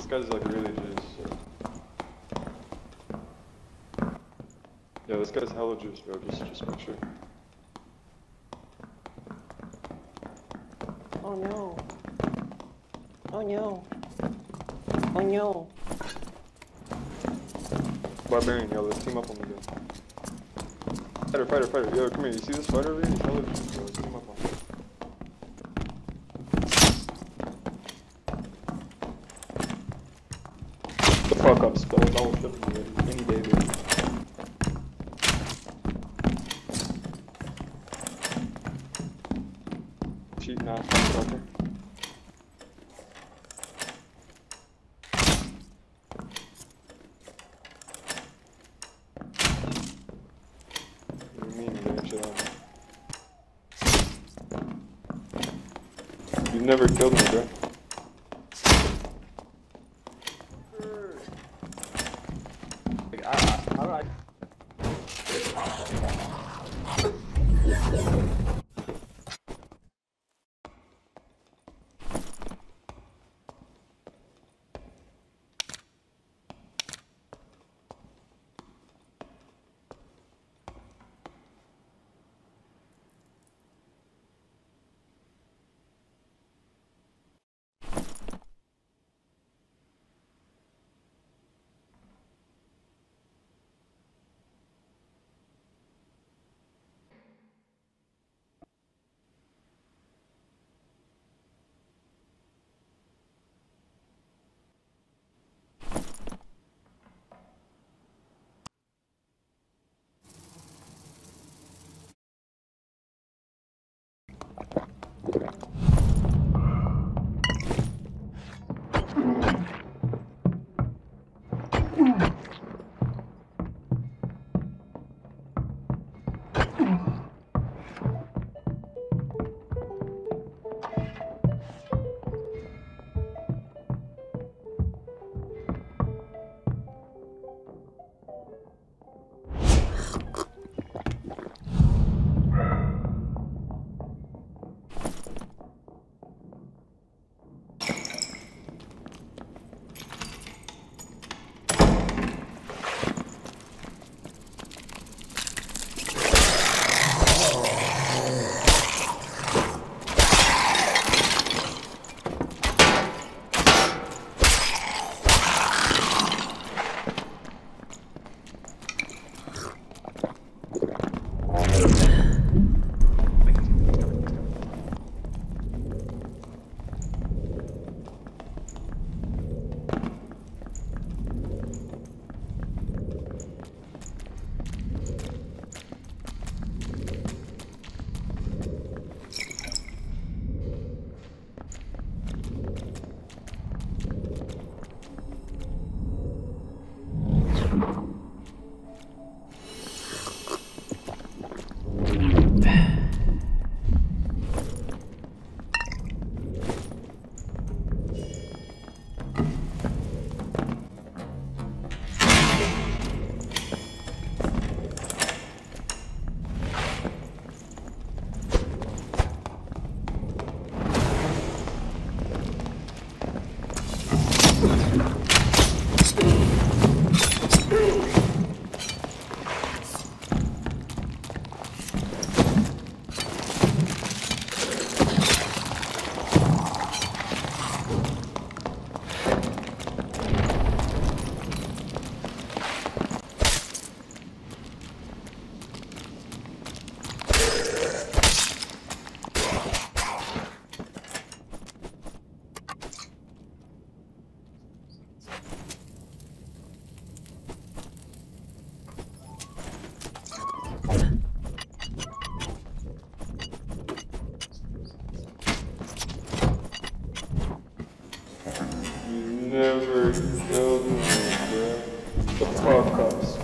guy's like really juiced. So. Yeah, this guy's hella juiced, bro. Just make sure. Oh no. Oh no. Oh no. Barbarian, yo, let's team up on the game. Fighter. Yo, come here. You see this fighter over here? He's hella juiced, bro. Let's team up on him. The fuck up, Spells. I will flip you any day, dude. Cheat now, fucker. What do you mean, man? Shit on. You've never killed me, bro. Alright. Never killed me, bro. The fuck up.